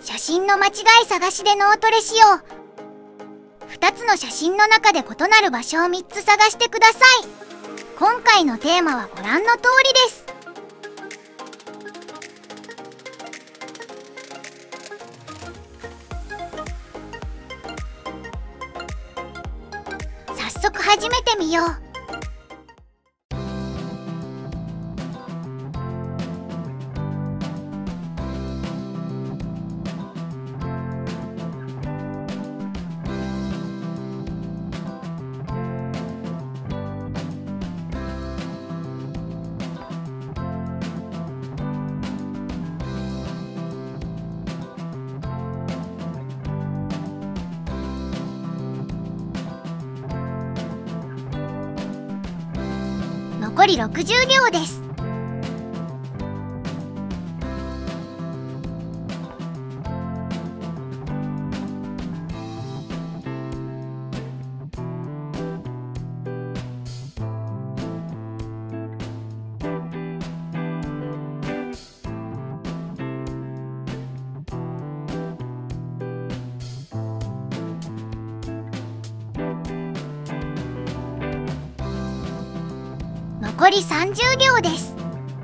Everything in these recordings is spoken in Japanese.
写真の間違い探しで脳トレしよう。2つの写真の中で異なる場所を3つ探してください。今回のテーマはご覧の通りです。早速始めてみよう。残り60秒です。残り30秒です。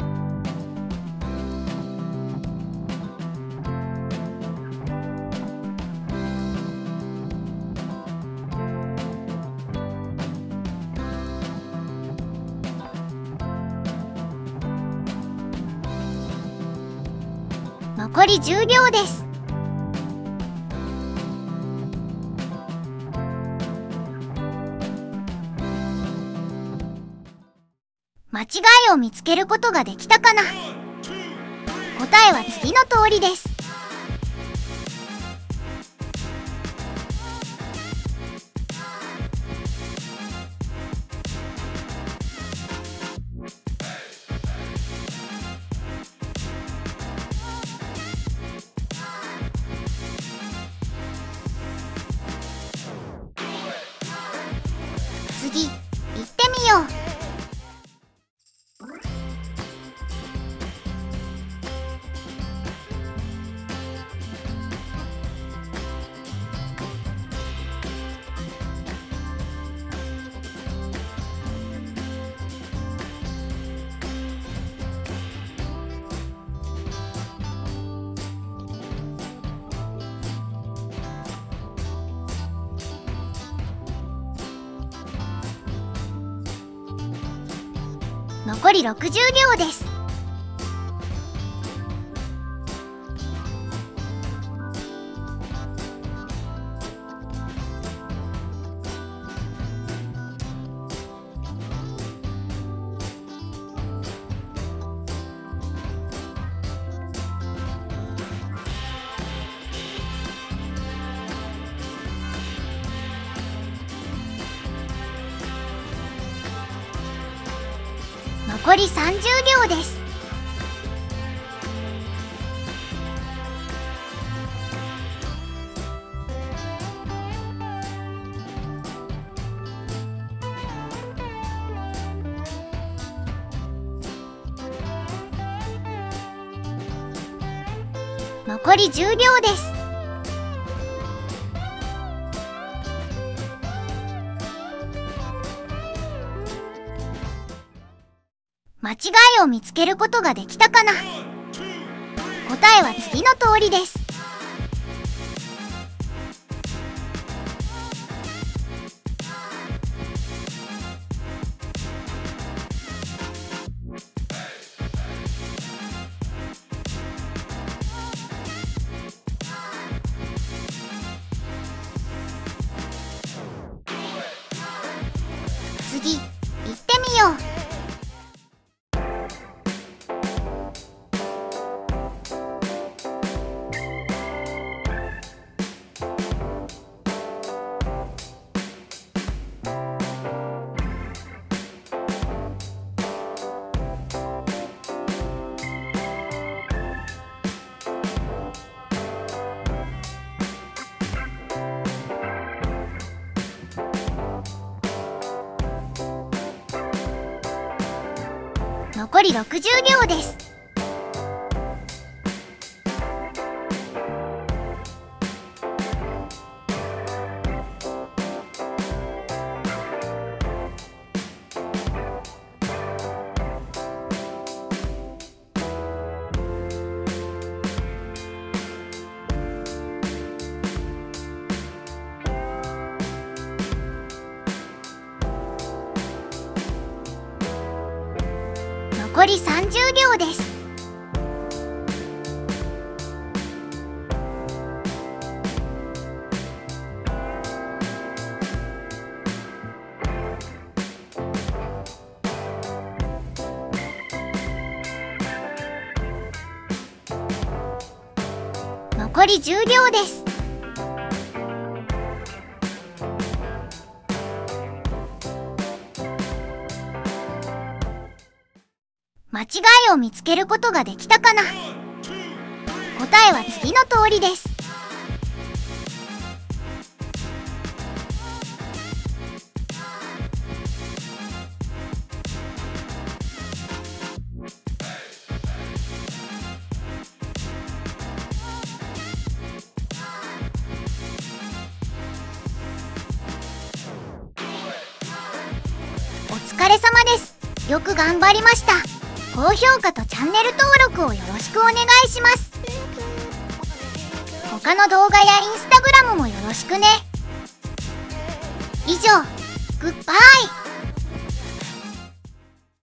残り10秒です。間違いを見つけることができたかな？答えは次の通りです。次、行ってみよう。残り60秒です。残り30秒です。残り10秒です。間違いを見つけることができたかな？答えは次の通りです。次、行ってみよう。残り60秒です。 り30秒です。残り10秒です。間違いを見つけることができたかな？答えは次の通りです。お疲れ様です。よく頑張りました。高評価とチャンネル登録をよろしくお願いします。他の動画やインスタグラムもよろしくね。以上、グッバイ。